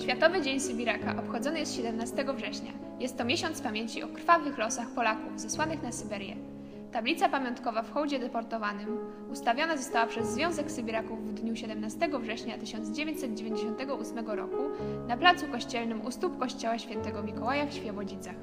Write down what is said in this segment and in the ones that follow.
Światowy Dzień Sybiraka obchodzony jest 17 września. Jest to miesiąc pamięci o krwawych losach Polaków zesłanych na Syberię. Tablica pamiątkowa w hołdzie deportowanym ustawiona została przez Związek Sybiraków w dniu 17 września 1998 roku na placu kościelnym u stóp kościoła Świętego Mikołaja w Świebodzicach.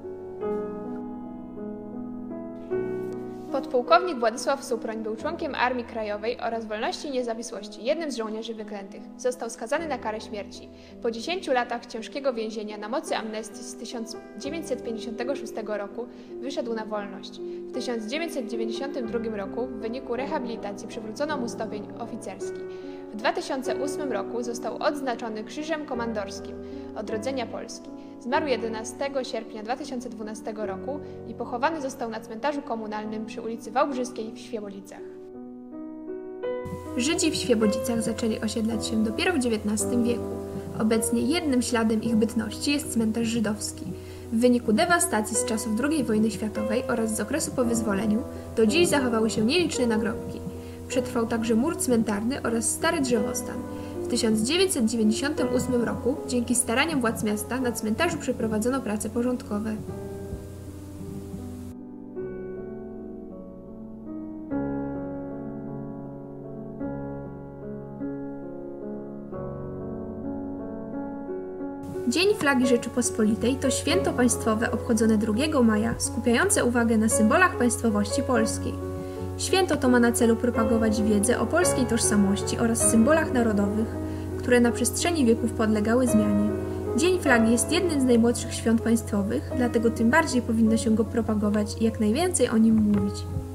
Podpułkownik Władysław Suproń był członkiem Armii Krajowej oraz Wolności i Niezawisłości, jednym z żołnierzy wyklętych. Został skazany na karę śmierci. Po 10 latach ciężkiego więzienia na mocy amnestii z 1956 roku wyszedł na wolność. W 1992 roku w wyniku rehabilitacji przywrócono mu stopień oficerski. W 2008 roku został odznaczony Krzyżem Komandorskim Odrodzenia Polski. Zmarł 11 sierpnia 2012 roku i pochowany został na cmentarzu komunalnym przy ulicy Wałbrzyskiej w Świebodzicach. Żydzi w Świebodzicach zaczęli osiedlać się dopiero w XIX wieku. Obecnie jednym śladem ich bytności jest cmentarz żydowski. W wyniku dewastacji z czasów II wojny światowej oraz z okresu po wyzwoleniu do dziś zachowały się nieliczne nagrobki. Przetrwał także mur cmentarny oraz stary drzewostan. W 1998 roku, dzięki staraniom władz miasta, na cmentarzu przeprowadzono prace porządkowe. Dzień Flagi Rzeczypospolitej to święto państwowe obchodzone 2 maja, skupiające uwagę na symbolach państwowości polskiej. Święto to ma na celu propagować wiedzę o polskiej tożsamości oraz symbolach narodowych, które na przestrzeni wieków podlegały zmianie. Dzień Flagi jest jednym z najmłodszych świąt państwowych, dlatego tym bardziej powinno się go propagować i jak najwięcej o nim mówić.